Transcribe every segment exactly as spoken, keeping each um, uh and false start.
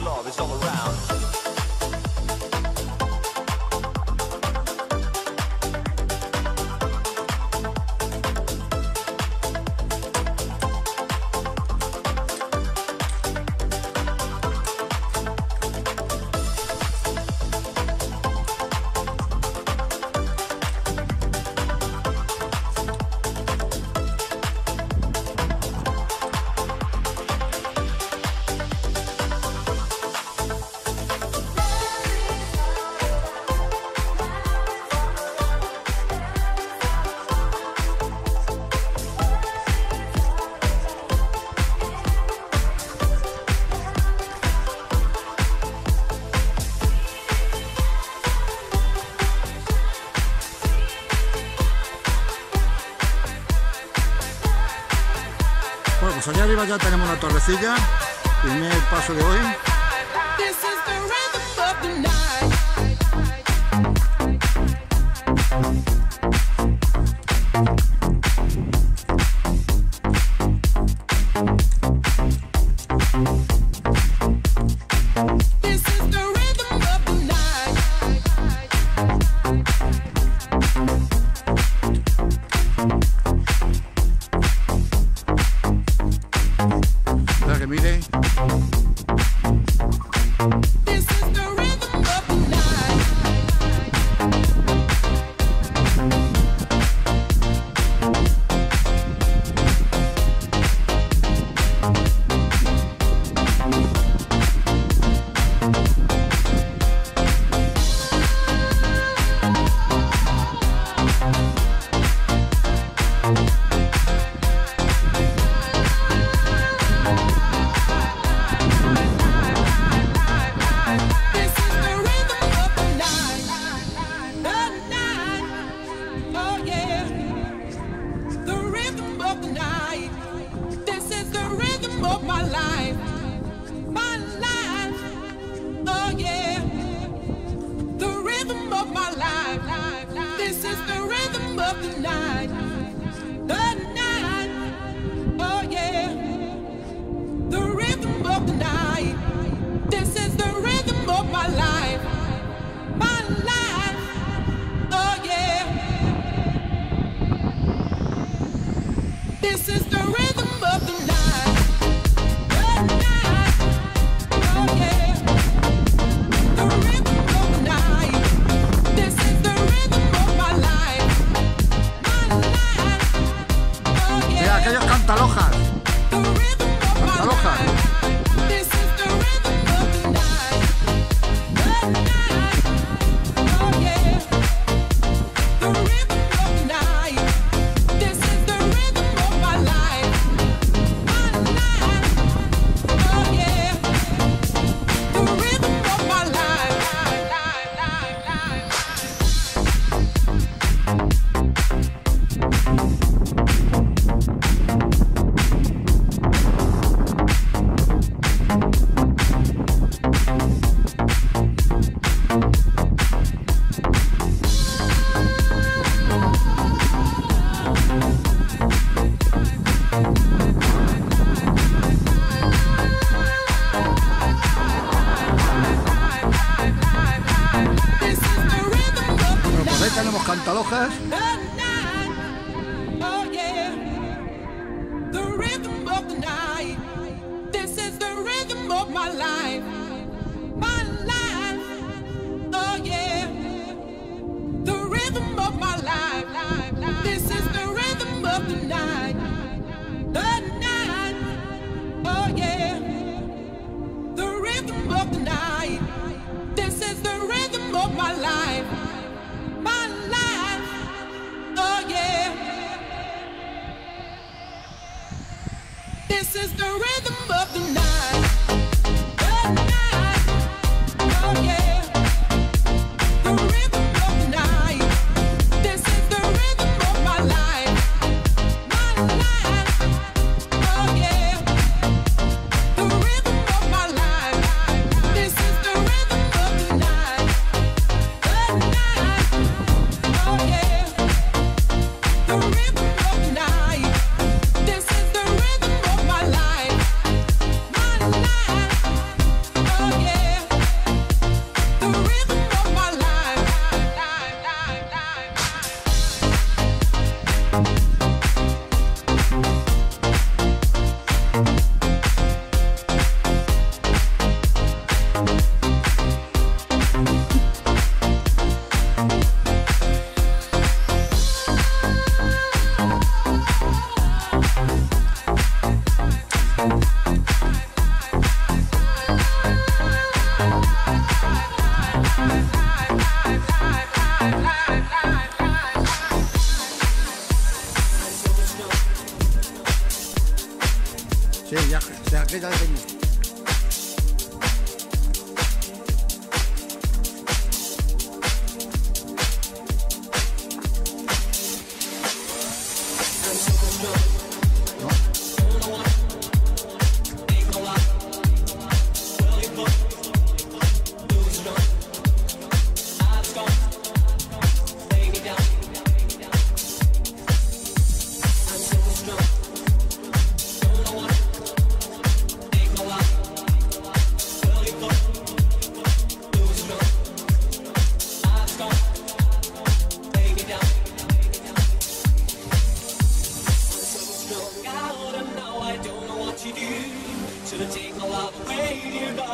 love is all around. Bueno, pues allá arriba ya tenemos una torrecilla, primer paso de hoy. Para que mire. Aquellos cantalojas. Cantalojas. Tenemos cantalojas. This is the rhythm of the night. The night. Oh yeah. The rhythm of the night. This is the rhythm of my life. My life. Oh yeah. The rhythm of my life. This is the rhythm of the night. The night. Oh yeah. The rhythm of the night. This is the rhythm of my life.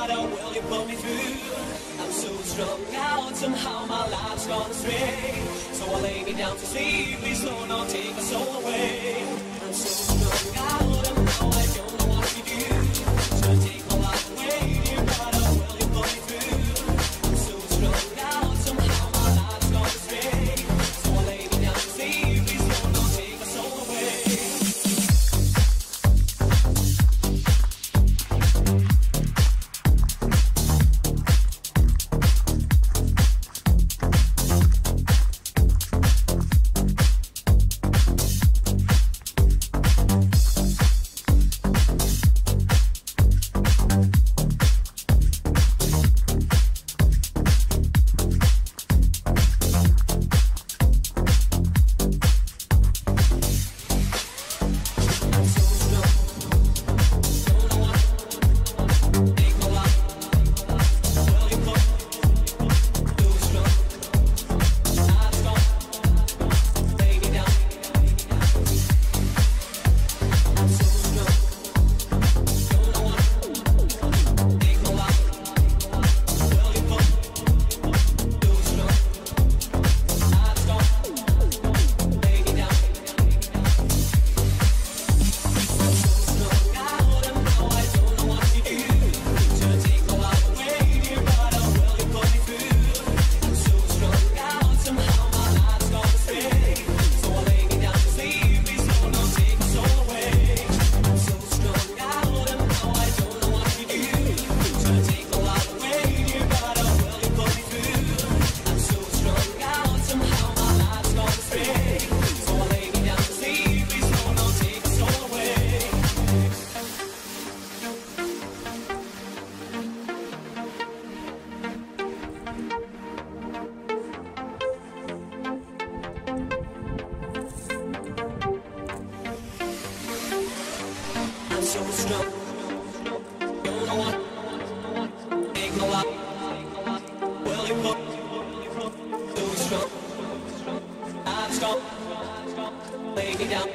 but oh, will you pull me through? I'm so strung out, somehow my life's gone astray. So I lay me down to sleep, please Lord, don't take my soul away. I'm so strung out, and now I don't know what to do. Should I take my life away, dear God, oh, will you pull me through? I'm so strung out, somehow my life's gone astray. So I lay me down to sleep, please Lord, don't take my soul away. So strong, don't know what, take no up, will you put, so strong, I'm strong, lay me down,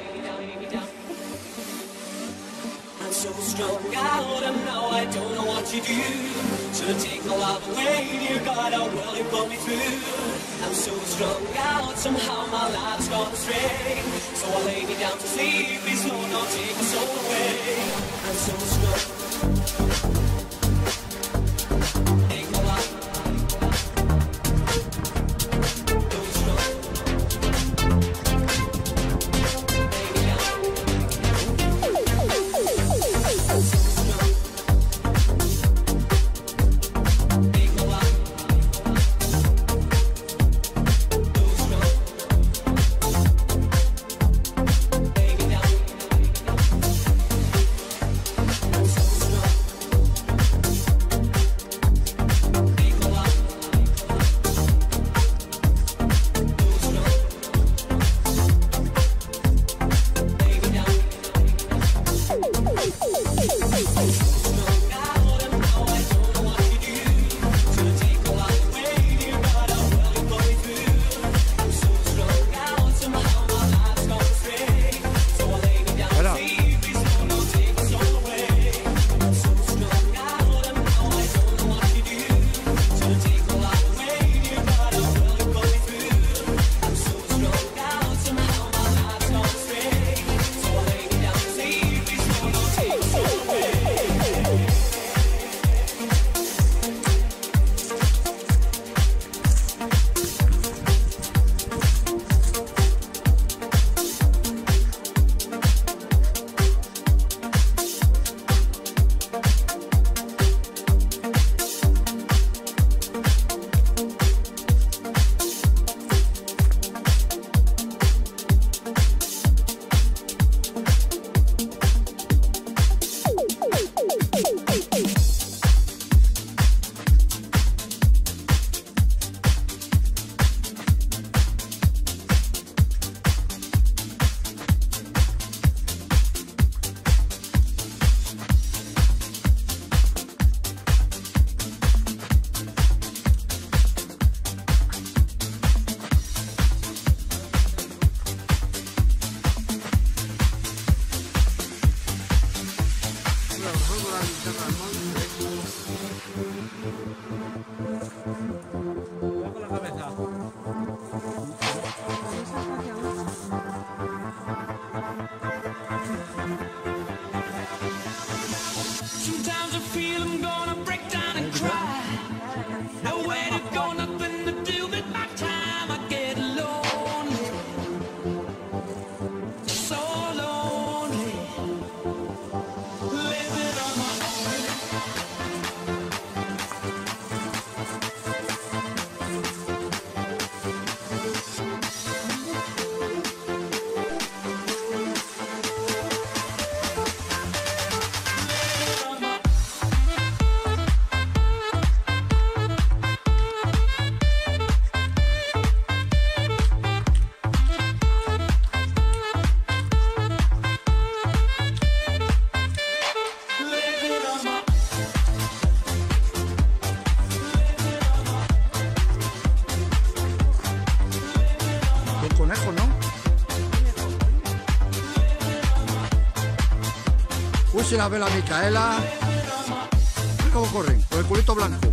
I'm so strong out and now I don't know what to do, should I take my love away, dear God, or will you pull me through, I'm so strong out, somehow my life's gone astray, so I lay me down to sleep, please Lord, don't take my soul away. I'm so strong. Take my life. So strong. Lay me down. I'm so strong. Take my life. So strong. Lay me down. I'm so strong. si la ve la Micaela. Mira cómo corren, con el culito blanco.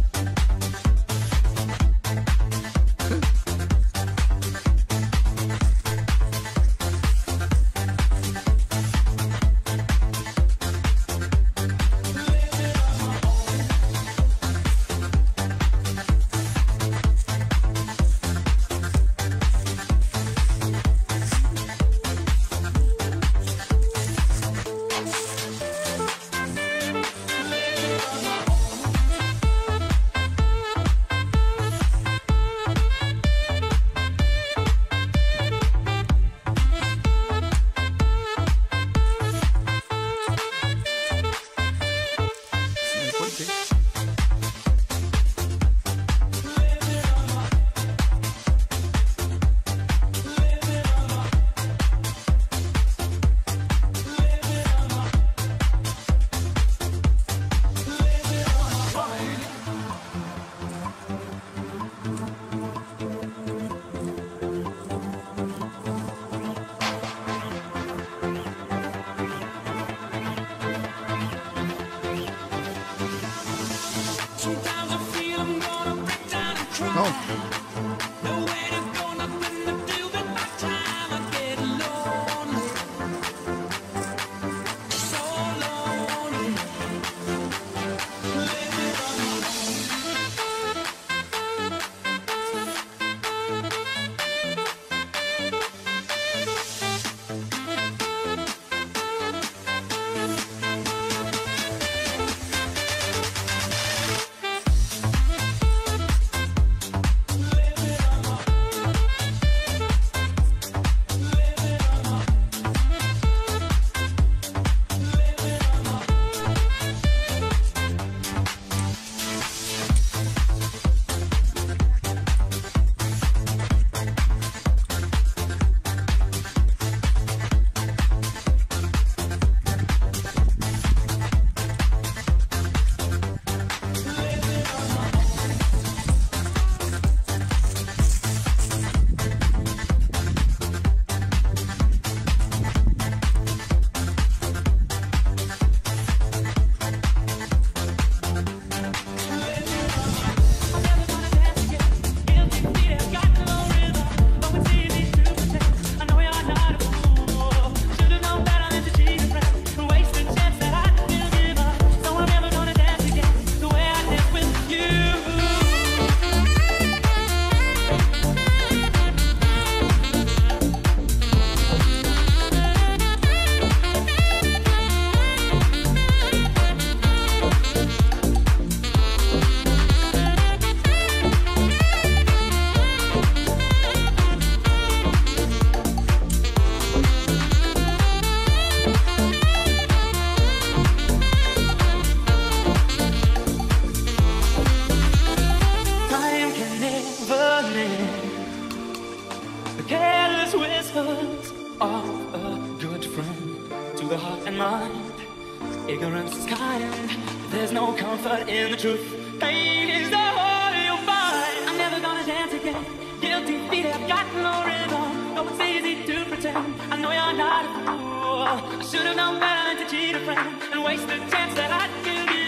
Ignorance is kind, there's no comfort in the truth. Pain is the whole you'll find. I'm never gonna dance again. Guilty feet have got no rhythm. Though it's easy to pretend, I know you're not a fool. I should have known better than to cheat a friend and waste the chance that I'd give you.